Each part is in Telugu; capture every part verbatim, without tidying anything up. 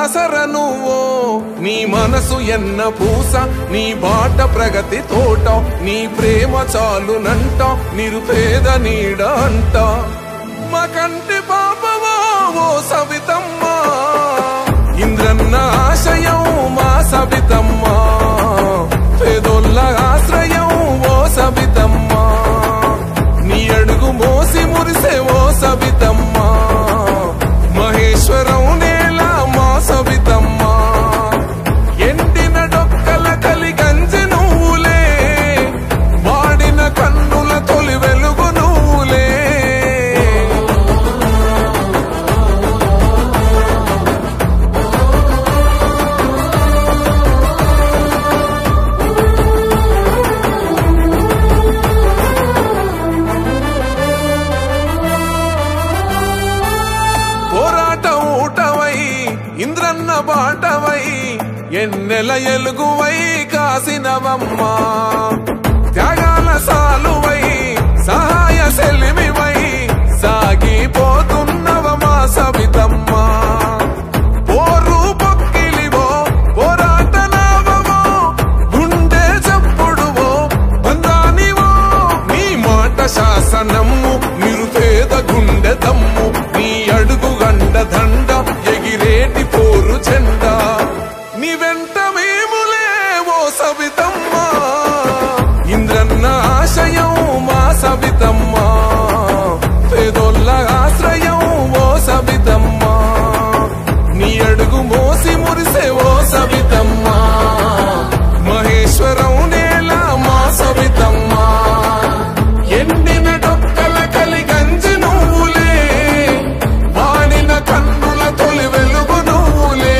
ఆసర నువ్వో నీ మనసు ఎన్న పూస నీ బాట ప్రగతి తోట నీ ప్రేమ చాలునంట నిరుపేద నీడ అంట మా కంటి పాపవో ఓ సవితమ్మ ఇంద్రన్న ఆశయం మా సవితమ్మ పేదోళ్ళ ఆశ్రయం ఓ సవితమ్మ నీ అడుగు మోసి మురిసే ఓ సవితమ్మ మహేశ్వరం నేల మా సవితమ్మ ఎండిన డొక్కల కలి గంజి నువ్వులే వాడిన కన్నుల తొలి వెలుగు నువ్వులే ఇంద్రన్న బాటవై ఎన్నెల ఎలుగువై కాసినవమ్మా త్యాగాల సాలువై సహాయ సెలిమివై సాగిపోతున్నవ మా సవితమ్మ పోరు పొక్కిలివో పోరాట నావవో గుండె చప్పుడువో బంధానివో నీ మాట శాసనము నిరుపేద గుండె దమ్ము నీ అడుగు గండ దండ ఎగిరేటి పోరు చెండా నీ వెంట మేములే ఓ సవితమ్మ ఇంద్రన్న ఆశయం మా సవితమ్మ పేదోళ్ళ ఆశ్రయం ఓ సవితమ్మ నీ అడుగు మోసి మురిసే ఓ సవితమ్మ మహేశ్వరం నేల మా సవితమ్మ ఎండిన డొక్కల కలి గంజి నువ్వులే వాడిన కన్నుల తొలి వెలుగు నువ్వులే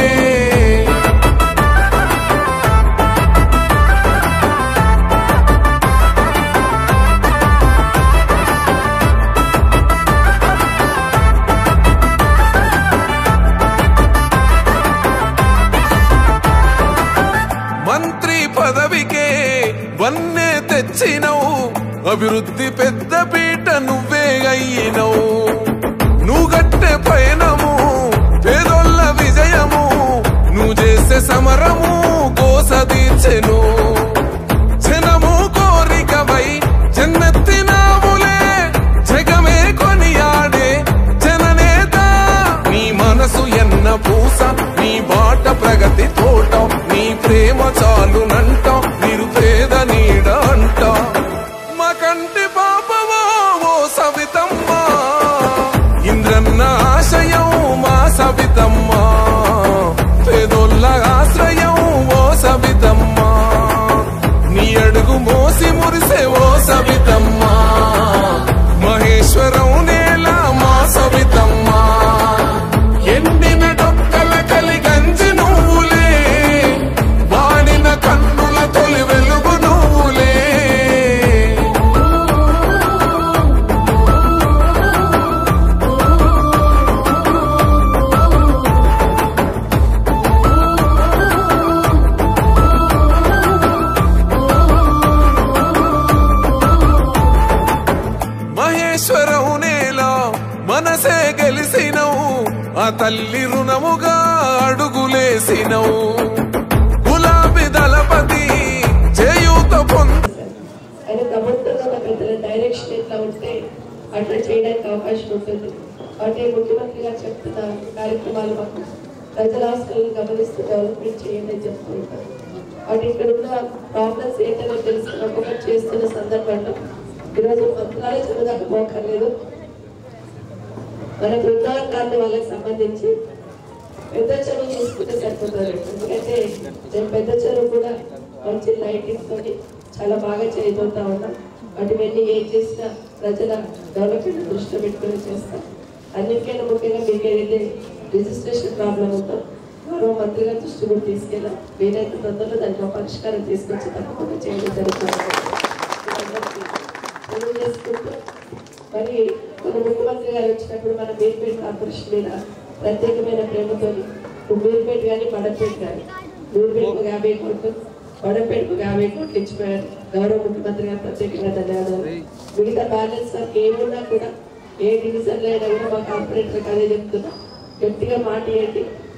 మంత్రి పదవికే వన్నే తెచ్చినవు అభివృద్ధి పెద్ద పీట నువ్వే అయ్యినవు నువ్వు గట్టె పయనము పేదోళ్ళ విజయము నువ్వు చేసే సమరము కోస తీర్చెను జనము కోరికవై జన్నెత్తినాములే జగమే కొనియాడే జననేత నీ మనసు ఎన్న పూస నీ బాట ప్రగతి తోట నీ ప్రేమ చాలునంట నిరుపేద నీడ అంట మా కంటి పాపవో ఓ సవితమ్మ ఇంద్రన్న ఆశయం మా సవితమ్మ పేదోళ్ళ ఆశ్రయం ఓ సవితమ్మ నీ అడుగు మోసి మురిసే ఓ సవితమ్మ మహేశ్వరం నేల మా సవితమ్మ ఎండిన డొక్కల కలి గంజి నువ్వులే వాడిన కన్నుల తొలి వెలుగు నువ్వులే మహేశ్వరం నేల మనసే గెలిసినవు ఆ తల్లి రుణముగా అడుగులేసినవు గులాబీ దళపతి చేయూత పొంద ప్రభుత్వంలో పెద్దల డైరెక్షన్ ఎట్లా ఉంటే అట్లా చేయడానికి అవకాశం ఉంటుంది. అంటే ముఖ్యమంత్రి గారు చెప్తున్న కార్యక్రమాలు మాకు ప్రజల ఆస్తులను గమనిస్తూ డెవలప్మెంట్ చేయండి అని చెప్తూ ఉంటారు. వాటి ఇక్కడ ఉన్న ప్రాబ్లమ్స్ ఏంటనే తెలుసుకుని ఒక్కొక్కటి చేస్తున్న సందర్భంలో ఈరోజు మంత్రాలే చదువుదాకా పోకర్లేదు. మన బృందావకారుల వాళ్ళకి సంబంధించి పెద్ద చెరువు చూసుకుంటే సరిపోతుంది. ఎందుకంటే నేను పెద్ద చెరువు కూడా మంచి లైటింగ్ తోటి చాలా బాగా చేయబోతా ఉన్నాం. వాటి వెళ్ళి ఏం చేసినా ప్రజల డెవలప్మెంట్ దృష్టిలో పెట్టుకుని చేస్తాం. అన్నిటికైనా ముఖ్యంగా మీకు ఏదైతే రిజిస్ట్రేషన్ ప్రాబ్లం ఉందో గౌరవ మంత్రి గారి దృష్టి కూడా తీసుకెళ్ళాం. వీలైతే తొందరలో దానికి పరిష్కారం తీసుకొచ్చి తప్పకుండా చేయడం జరుగుతుంది. తెలియజేసుకుంటూ మరి మన ముఖ్యమంత్రి గారు వచ్చినప్పుడు మన బీర్పేట కార్పొరేషన్ మీద ప్రత్యేకమైన ప్రేమతో బీర్పేట కానీ బడపేట కానీ బీర్పేటకు యాభై కోట్లు బడపేటకు యాభై కోట్లు ఇచ్చిపోయారు. గౌరవ ముఖ్యమంత్రి గారు ప్రత్యేకంగా ధన్యవాదాలు. మిగతా బ్యాలెన్స్ వర్క్ ఏమున్నా కూడా ఏ డివిజన్లో అయినా కూడా మా కార్పొరేటర్కి అదే చెప్తున్నా, గట్టిగా మాట ఇవ్వండి.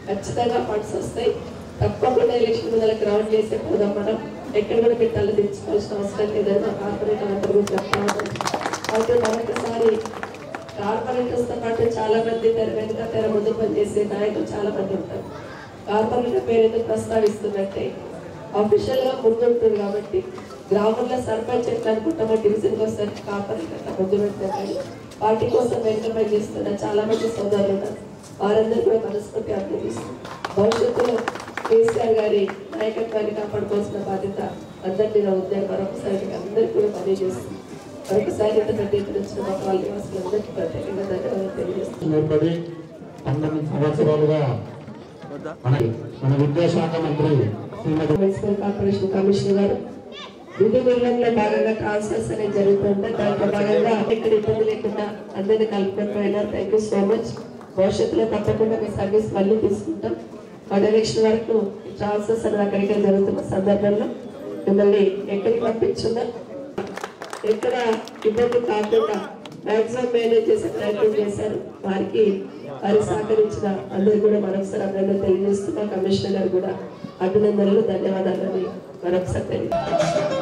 ఖచ్చితంగా ఫండ్స్ వస్తాయి. తప్పకుండా ఎలక్షన్ ముందర గ్రౌండ్ చేసే పోదాం. మనం ఎక్కడ కూడా పెట్టాలో తెచ్చుకోవాల్సిన అవసరం లేదని మా కార్పొరేటర్ అందరూ కూడా చెప్తా ఉన్నాం. అయితే మరొకసారి కార్పొరేటర్స్తో పాటు చాలా మంది తెర వెనుక తెర ముందు పనిచేసే నాయకులు చాలా మంది ఉంటారు. కార్పొరేటర్ పేరు ఎందుకు ప్రస్తావిస్తున్నట్టే అఫీషియల్ గా ముందుంటుంది కాబట్టి గ్రామంలో సర్పంచ్ ఎట్లా అనుకుంటామో డివిజన్కి వస్తారు కార్పొరేటర్ అట్లా ముందు పెడతారు. పార్టీ కోసం వెంట పనిచేస్తున్న చాలా మంది సోదరులు ఉన్నారు. వారందరూ కూడా మనస్ఫూర్తి అభినందిస్తారు. భవిష్యత్తులో కేసీఆర్ గారి నాయకత్వాన్ని కాపాడుకోవాల్సిన బాధ్యత అందరి మీద ఉందని మరొకసారి అందరికీ కూడా పనిచేస్తుంది. మరొకసారి ఇంత పెద్ద ఎత్తున వచ్చిన మా వాళ్ళ నివాసులందరికీ ప్రత్యేకంగా ధన్యవాదాలు తెలియజేస్తుంది. పంతొమ్మిది సంవత్సరాలుగా మన విద్యాశాఖ మంత్రి మున్సిపల్ కార్పొరేషన్ కమిషనర్ గారు విధి నిర్వహణలో భాగంగా ట్రాన్స్ఫర్స్ అనేది జరుగుతుంటే దాంట్లో భాగంగా ఎక్కడ ఇబ్బంది లేకుండా అందరినీ కలుపుకోకపోయినారు. Thank you so much. భవిష్యత్తులో తప్పకుండా మీ సర్వీస్ మళ్ళీ తీసుకుంటాం. మా డైరెక్షన్ వరకు ట్రాన్స్ఫర్స్ అనేది అక్కడికి జరుగుతున్న సందర్భంలో మిమ్మల్ని ఎక్కడికి పంపించున్నా ఎక్కడ ఇబ్బంది కాకుండా మ్యాక్సిమం మేనేజ్ చేసే ప్రయత్నం చేశారు. వారికి వారి సహకరించిన అందరూ కూడా మరొకసారి అభినందనలు తెలియజేస్తున్నా. కమిషనర్ గారు కూడా అభినందనలు ధన్యవాదాలని మరొకసారి తెలియజేస్తున్నారు.